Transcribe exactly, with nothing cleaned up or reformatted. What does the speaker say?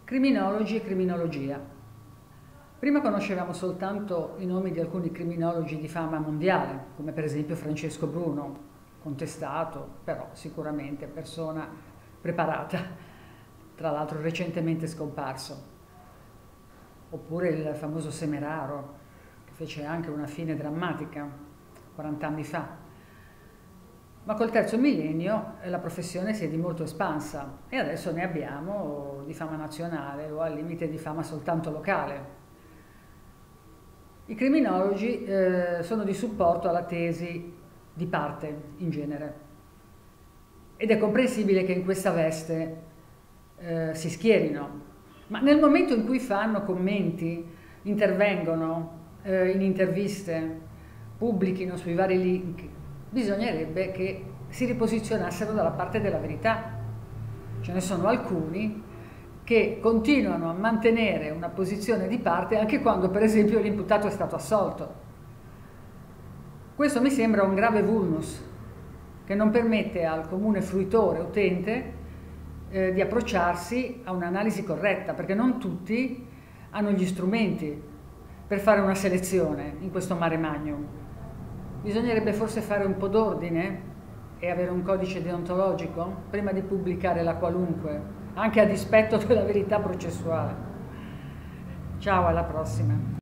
Criminologi e criminologia. Prima conoscevamo soltanto i nomi di alcuni criminologi di fama mondiale, come per esempio Francesco Bruno, contestato, però sicuramente persona preparata, tra l'altro recentemente scomparso. Oppure il famoso Semeraro, che fece anche una fine drammatica quaranta anni fa. Ma col terzo millennio la professione si è di molto espansa e adesso ne abbiamo di fama nazionale o al limite di fama soltanto locale. I criminologi eh, sono di supporto alla tesi di parte in genere ed è comprensibile che in questa veste eh, si schierino, ma nel momento in cui fanno commenti, intervengono eh, in interviste, pubblichino sui vari link, bisognerebbe che si riposizionassero dalla parte della verità. Ce ne sono alcuni che continuano a mantenere una posizione di parte anche quando, per esempio, l'imputato è stato assolto. Questo mi sembra un grave vulnus che non permette al comune fruitore, utente, eh, di approcciarsi a un'analisi corretta, perché non tutti hanno gli strumenti per fare una selezione in questo mare magnum. Bisognerebbe forse fare un po' d'ordine e avere un codice deontologico prima di pubblicare la qualunque, anche a dispetto della verità processuale. Ciao, alla prossima.